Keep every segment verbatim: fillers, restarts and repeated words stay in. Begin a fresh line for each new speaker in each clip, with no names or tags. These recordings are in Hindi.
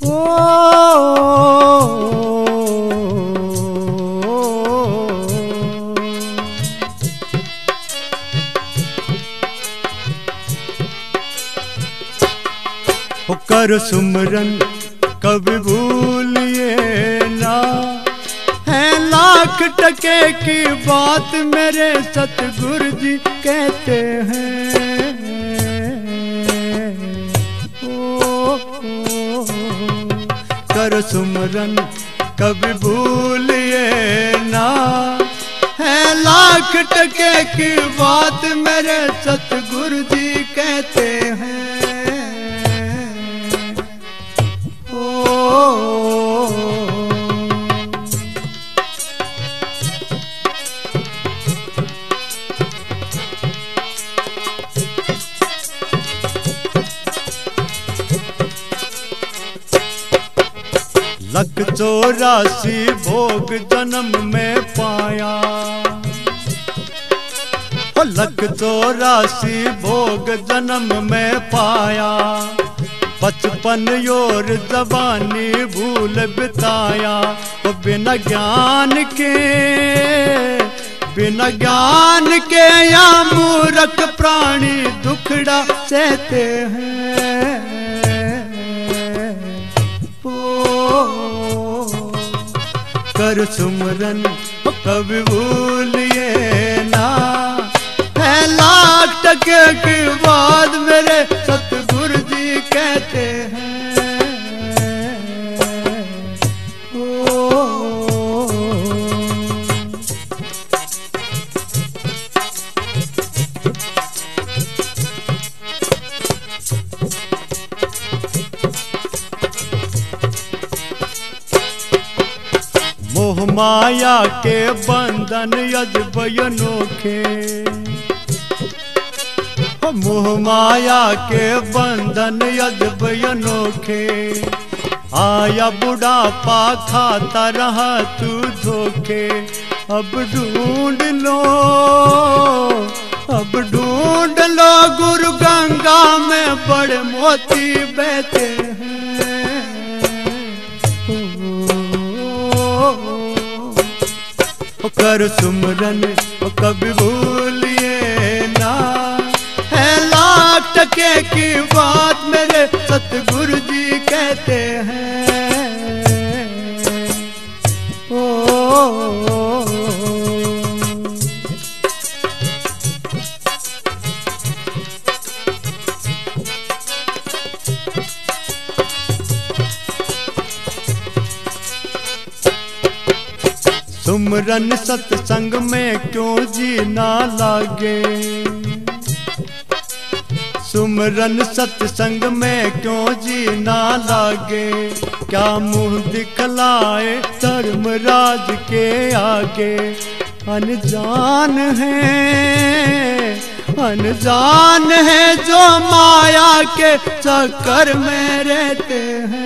ओ कर सुमरन कभी भूलिए ना, है लाख टके की बात मेरे सतगुरु जी कहते हैं। ओ, ओ, कर सुमरन कभी भूलिए ना, है लाख टके की बात मेरे सतगुरु जी कहते हैं। लख चौरासी भोग जन्म में पाया, लख चौरासी भोग जन्म में पाया, बचपन और जवानी भूल बिताया। बिना ज्ञान के बिना ज्ञान के या मूर्ख प्राणी दुखड़ा सहते हैं। कर सुमरन कभी भूलिए ना, है लाख टके की बात मेरे सतगुरु जी कहते हैं। मोह माया के बंधन अजब अनोखे, मोह माया के बंधन अजब अनोखे। आया बुढ़ापा खाता रहा तू धोखे, अब ढूंढ लो अब ढूंढ लो गुरु गंगा में बड़े मोती बहते हैं। कर सुमरन कभी भूलिए ना, है लाख टके की बात मेरे सतगुरु जी कहते हैं। ओ, ओ, सुमरन सत्संग में क्यों जी ना लागे, सुमरन सत्संग में क्यों जी ना लागे। क्या मुंह दिखलाए धर्मराज के आगे, अनजान है अनजान है जो माया के चक्कर में रहते हैं।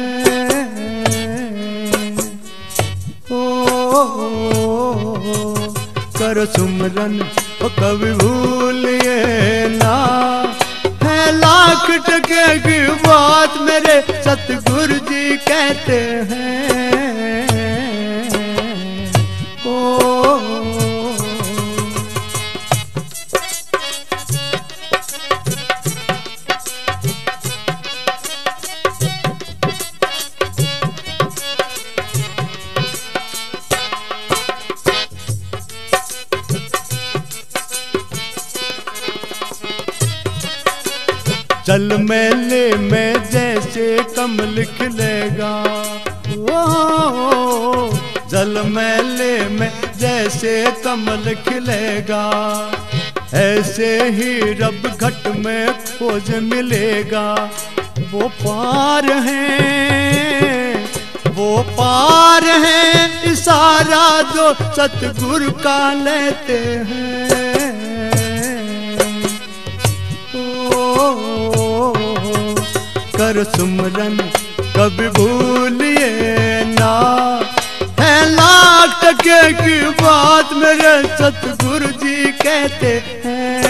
कर सुमरन कभी भूलिए ना, है लाख टके की बात मेरे सतगुरु जी कहते हैं। ओ, जल मेले में जैसे कमल खिलेगा, ओ जल मेले में जैसे कमल खिलेगा, ऐसे ही रब घट में खोज मिलेगा। वो पार है वो पार है इशारा जो सतगुरु का लेते हैं। कर सुमरन कभी भूलिए ना, है लाख टके की बात मेरे सतगुरु जी कहते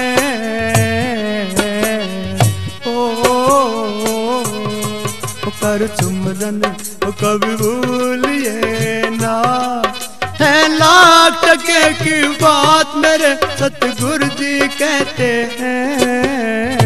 हैं। ओ, ओ, ओ, ओ कर कर सुमरन कभी भूलिए ना। है लाख टके की बात मेरे सतगुरु जी कहते हैं।